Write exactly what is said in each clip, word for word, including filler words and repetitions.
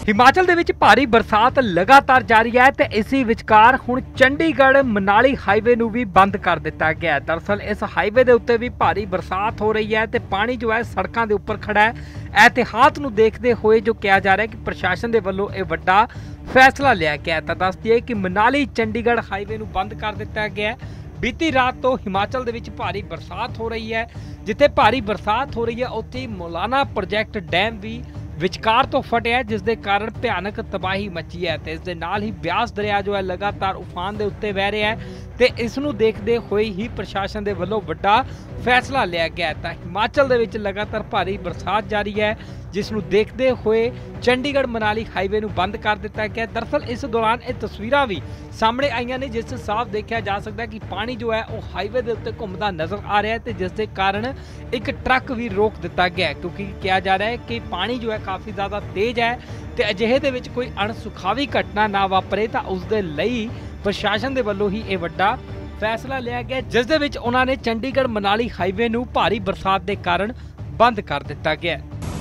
हिमाचल दे विच भारी बरसात लगातार जारी है ते इसी विचकार हुण चंडीगढ़ मनाली हाईवे नूं भी बंद कर दिता गया है। दरअसल इस हाईवे दे उत्ते भी भारी बरसात हो रही है ते पानी जो है सड़कों के उपर खड़ा है। एहतियात नूं देखते हुए जो कहा जा रहा है कि प्रशासन के वल्लों यह वड्डा फैसला लिया गया है। तो दस दिए कि मनाली चंडीगढ़ हाईवे नूं बंद कर दिता गया है। बीती रात तो हिमाचल दे विच भारी बरसात हो रही है। जिथे भारी बरसात हो रही है उत्थे मौलाना प्रोजेक्ट डैम भी विचकार तो फटिया, जिस दे कारण भयानक तबाही मची है। तो इस दे नाल ही ब्यास दरिया जो है लगातार उफान के उत्ते बह रहा है। तो इस नूं देखते हुए ही प्रशासन के वल्लों वड्डा फैसला लिया गया है। तो हिमाचल दे विच लगातार भारी बरसात जारी है, जिस नूं देखते हुए चंडीगढ़ मनाली हाईवे नूं बंद कर दिता गया। दरअसल इस दौरान ये तस्वीरां भी सामने आईयां ने, जिस साफ देखा जा सकता है कि पानी जो है वो हाईवे के उत्ते घूमता नजर आ रहा है। तो जिस दे कारण एक ट्रक भी रोक दिता गया है, क्योंकि कहा जा रहा है कि पानी जो है काफ़ी ज़्यादा तेज है। तो अजिहे दे विच कोई अणसुखावी घटना ना वापरे तो उस दे लई प्रशासन के वल्लों ही यह वड्डा फैसला लिया गया, जिस दे विच उन्होंने चंडीगढ़ मनाली हाईवे नूं भारी बरसात के कारण बंद कर दिता गया।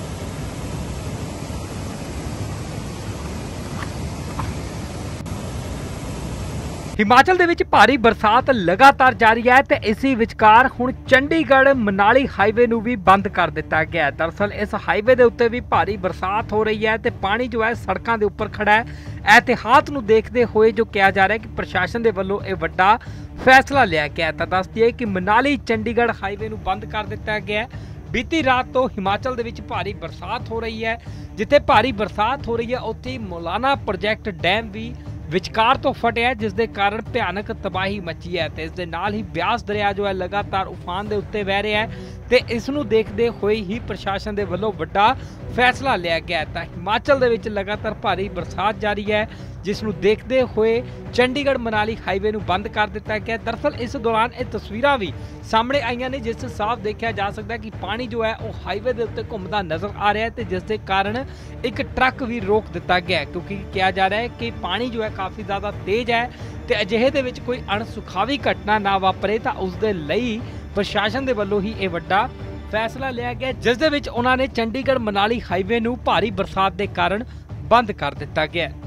हिमाचल दे विच भारी बरसात लगातार जारी है। तो इसी विचकार हुण चंडीगढ़ मनाली हाईवे नूं भी बंद कर दिता गया है। दरअसल इस हाईवे के उत्ते भी भारी बरसात हो रही है। तो पानी जो है सड़कों के उपर खड़ा है। एहतियात नूं देखते हुए जो कहा जा रहा है कि प्रशासन के वल्लों यह वड्डा फैसला लिया गया है। तो दस दिए कि मनाली चंडीगढ़ हाईवे नूं बंद कर दिता गया है। बीती रात तो हिमाचल दे विच भारी बरसात हो रही है। जिथे भारी बरसात हो रही है उत्थे मौलाना प्रोजेक्ट डैम भी विचकार तो फटिया, जिस दे कारण भयानक तबाही मची है। तो इस दे नाल ही ब्यास दरिया जो है लगातार उफान के उत्ते बह रहा है। तो इस नूं देखते हुए ही प्रशासन के वल्लों वड्डा फैसला लिया गया है। तो हिमाचल दे विच लगातार भारी बरसात जारी है, जिस नूं देखते हुए चंडीगढ़ मनाली हाईवे नूं बंद कर दिता गया। दरअसल इस दौरान ये तस्वीरां भी सामने आईयां ने, जिस साफ देखा जा सकता है कि पानी जो है वो हाईवे के उत्ते घूमता नजर आ रहा है। तो जिस दे कारण एक ट्रक भी रोक दिता गया है, क्योंकि कहा जा रहा है कि पानी जो है काफ़ी ज़्यादा तेज है। तो अजिहे दे विच कोई अणसुखावी घटना ना वापरे तो उस दे लई प्रशासन के वल्लों ही यह वड्डा फैसला लिया गया, जिस दे विच उन्होंने चंडीगढ़ मनाली हाईवे नूं भारी बरसात के कारण बंद कर दिता गया।